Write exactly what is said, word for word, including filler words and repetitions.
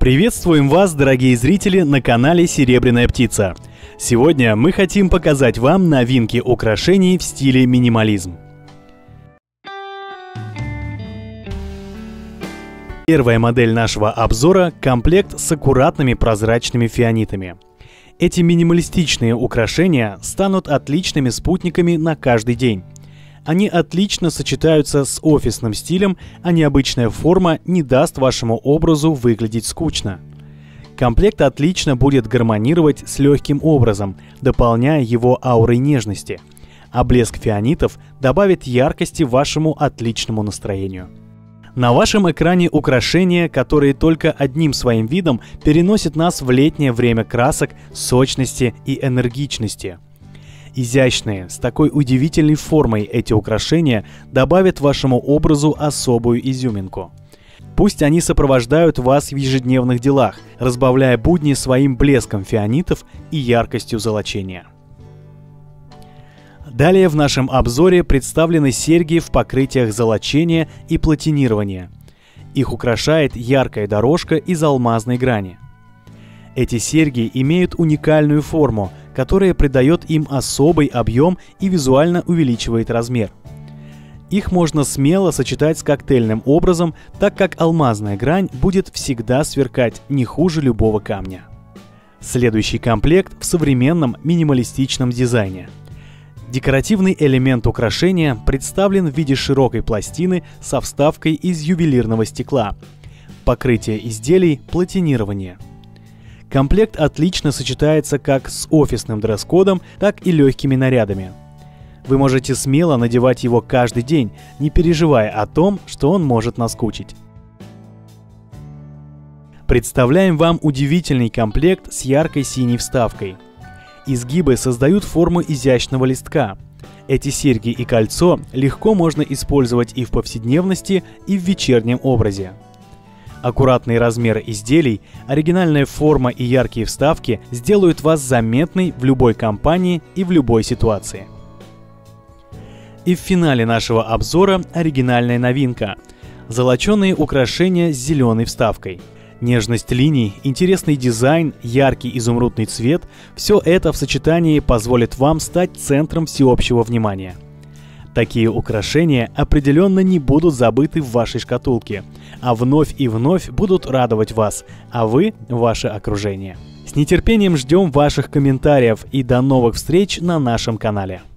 Приветствуем вас, дорогие зрители, на канале Серебряная птица. Сегодня мы хотим показать вам новинки украшений в стиле минимализм. Первая модель нашего обзора – комплект с аккуратными прозрачными фианитами. Эти минималистичные украшения станут отличными спутниками на каждый день. Они отлично сочетаются с офисным стилем, а необычная форма не даст вашему образу выглядеть скучно. Комплект отлично будет гармонировать с легким образом, дополняя его аурой нежности, а блеск фианитов добавит яркости вашему отличному настроению. На вашем экране украшения, которые только одним своим видом переносят нас в летнее время красок, сочности и энергичности. Изящные, с такой удивительной формой эти украшения добавят вашему образу особую изюминку. Пусть они сопровождают вас в ежедневных делах, разбавляя будни своим блеском фианитов и яркостью золочения. Далее в нашем обзоре представлены серьги в покрытиях золочения и платинирования. Их украшает яркая дорожка из алмазной грани. Эти серьги имеют уникальную форму, которая придает им особый объем и визуально увеличивает размер. Их можно смело сочетать с коктейльным образом, так как алмазная грань будет всегда сверкать не хуже любого камня. Следующий комплект в современном минималистичном дизайне. Декоративный элемент украшения представлен в виде широкой пластины со вставкой из ювелирного стекла. Покрытие изделий – платинирование. Комплект отлично сочетается как с офисным дресс-кодом, так и легкими нарядами. Вы можете смело надевать его каждый день, не переживая о том, что он может наскучить. Представляем вам удивительный комплект с яркой синей вставкой. Изгибы создают форму изящного листка. Эти серьги и кольцо легко можно использовать и в повседневности, и в вечернем образе. Аккуратный размер изделий, оригинальная форма и яркие вставки сделают вас заметной в любой компании и в любой ситуации. И в финале нашего обзора оригинальная новинка – золоченые украшения с зеленой вставкой. Нежность линий, интересный дизайн, яркий изумрудный цвет – все это в сочетании позволит вам стать центром всеобщего внимания. Такие украшения определенно не будут забыты в вашей шкатулке, а вновь и вновь будут радовать вас, а вы – ваше окружение. С нетерпением ждем ваших комментариев и до новых встреч на нашем канале.